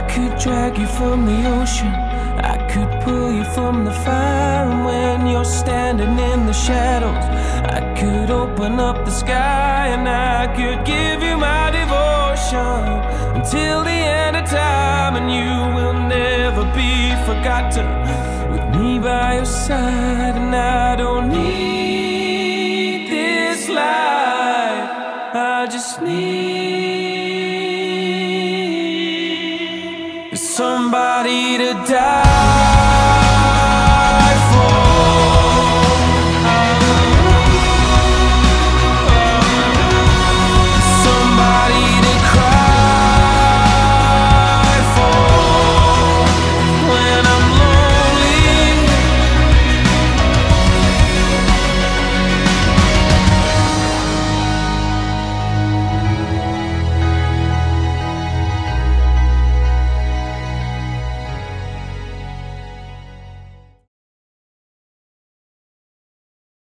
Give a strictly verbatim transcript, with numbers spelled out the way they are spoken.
could drag you from the ocean, I could pull you from the fire, and when you're standing in the shadows, I could open up the sky, and I could give you my devotion until the end of time, and you will never be forgotten with me by your side. And I don't need this life, I just need somebody to die.